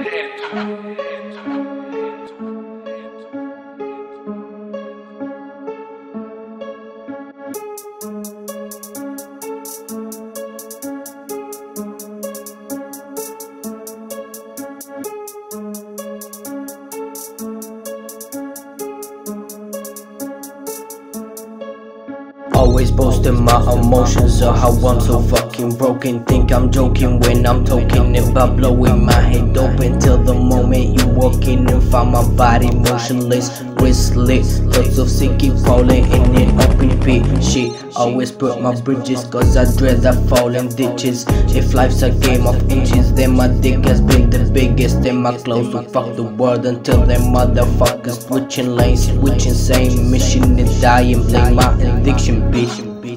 Always boasting my emotions or how I'm so fucking broken. Think I'm joking when I'm talking about blowing my head open. Till the moment you walk in and find my body motionless, wrist lit, thoughts of sick keep falling in an open pit. Shit, always burn my bridges cause I dread that falling ditches. If life's a game of inches, then my dick has been the biggest. Then my clothes will fuck the world until them motherfuckers switching lanes, switching same mission to die and blame my addiction, bitch.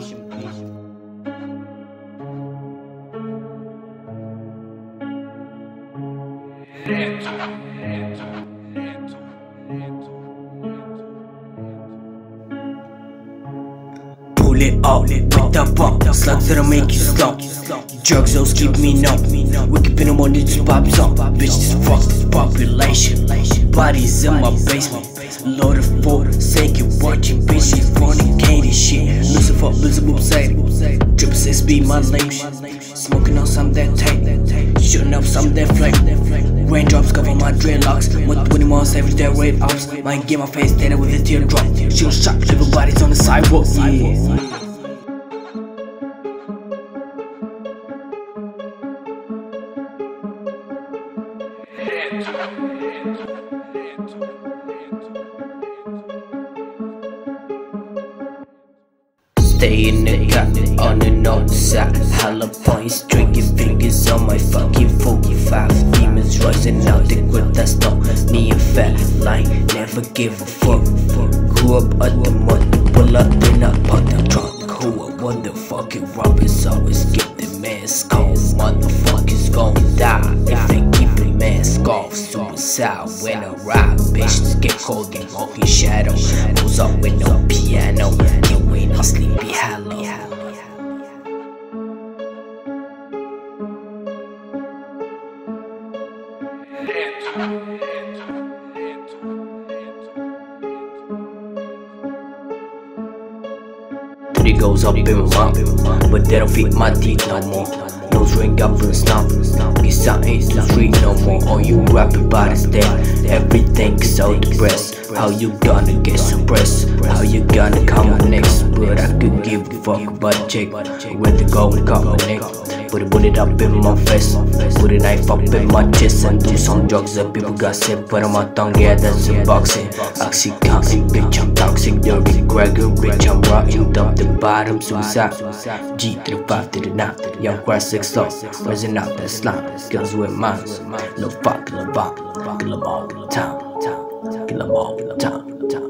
Pull it out with the pump, slugs that'll make you slump. Drugs those keep me numb. We keepin' them on this pop song. Bitch, this fuck this population. Bodies in my basement. Lord of forsaken, watching bitches fornicating shit. Lucifer, Beelzebub, Satan. Triple 6 be my lame shit. Smoking on some that tape, shooting up some that flame. Raindrops cover my dreadlocks. 120 miles every day, red ops. Might get my face dead with a teardrop. Shoot shot, living bodies on the sidewalk. Yeah. Stay in the cut, on the north side. Hella points, drinking fingers on my fucking 45. Demons rising out the grip, that's not me a fat line. Never give a fuck. Grew up at the mud, pull up, then I pop the trunk. Who I wonder fucking robbers always get the mask off. Motherfuckers gon' die if they keep the mask off. Suicide when I ride, bitches get cold in walking shadow. Goes up with no piano, you ain't a sleepy hollow. 3 goes up in my mouth, but they don't fit my teeth no more. Nose ring up and snuff. Guess I ain't too street no more. All you rapping about is dead. Everything's so depressed. How you gonna get suppressed? How you gonna come next? But I could give a fuck about a check. Where to go and cut my neck. Put it up in my face. Put a knife up in my chest and do some drugs that people got sick. Put on my tongue, yeah, that's unboxing. Oxycontin, bitch, I'm toxic. Dirty Gregor, bitch, I'm rotten. Dump the bottom, suicide. G to the 5 to the 9. Young grass 6 low, rising out that slime. Girls with minds. No fuck, kill 'em all, kill 'em all, kill 'em all, kill 'em all, kill 'em all, kill 'em all, kill 'em all.